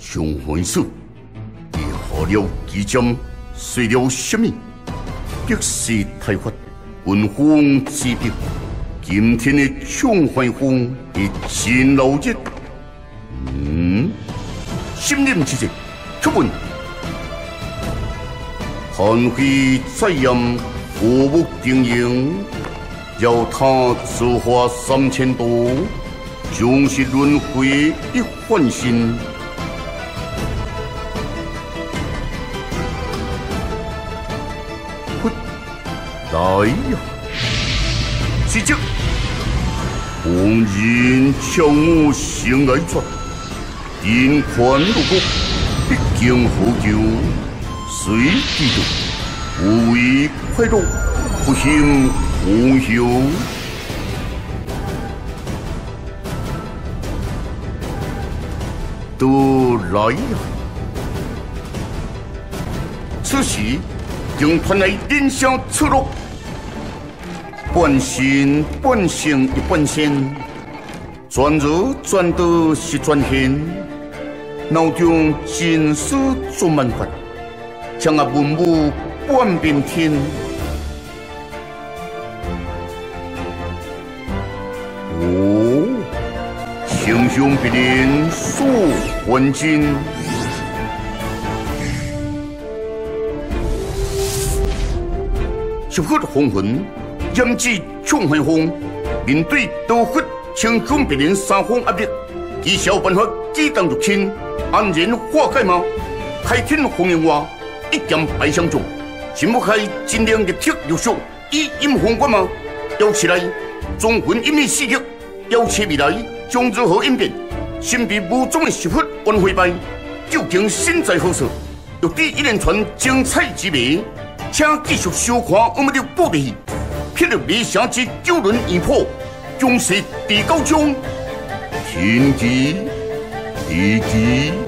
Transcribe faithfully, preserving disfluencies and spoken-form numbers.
上回事，你何了基针，随了什么？百世太法，文风之别。今天的抢怀风是真闹热。嗯，心念之际，出门。韩非再验，父母定营，要他自花三千多，终是轮回一换新。来呀！是这红人抢我心来转，人宽如谷，必经好久，随地着，无为快乐，不幸无休。都来呀！此时正传来人声刺落。半信半性一半仙，转日转得是转现，脑中尽思做万法，将啊文武半边天。哦，雄雄必临数还金。十刻红魂。严治抢怀风，面对刀血清凶别人三方压力，以小办法抵挡入侵，安然化解吗？开天红颜话，一剑白相中，是不开尽量的铁玉树，以阴风关吗？摇起来，忠魂一面四极，摇起未来，将如何应变？身被无种的十血冤回败，究竟身在何处？欲知一连串精彩之谜，请继续收看我们的布袋戏。霹雳迷城之九轮二破，终是第九章，天机地机。